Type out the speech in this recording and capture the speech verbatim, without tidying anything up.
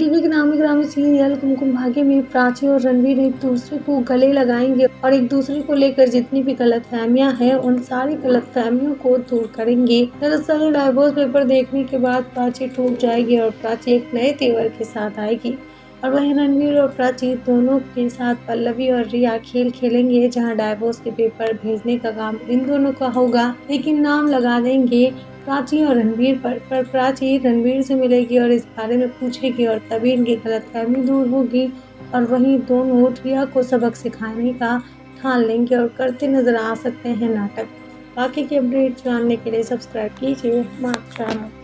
TV के नामी ग्रामी सीरियल कुमकुम भाग्य में प्राची और रणवीर एक दूसरे को गले लगाएंगे और एक दूसरे को लेकर जितनी भी गलतफहमियां हैं उन सारी गलतफहमियों को दूर करेंगे। दरअसल डाइवोर्स पेपर देखने के बाद प्राची टूट जाएगी और प्राची एक नए तेवर के साथ आएगी और वहीं रणवीर और प्राची दोनों के साथ पल्लवी और रिया खेल खेलेंगे, जहां डाइवोर्स के पेपर भेजने का काम इन दोनों का होगा, लेकिन नाम लगा देंगे प्राची और रणवीर पर पर प्राची रणवीर से मिलेगी और इस बारे में पूछेगी और तभी इनकी गलतफहमी दूर होगी और वहीं दोनों रिया को सबक सिखाने का ठान लेंगे और करते नजर आ सकते हैं नाटक। बाकी के अपडेट जानने के लिए सब्सक्राइब कीजिए हमारा चैनल।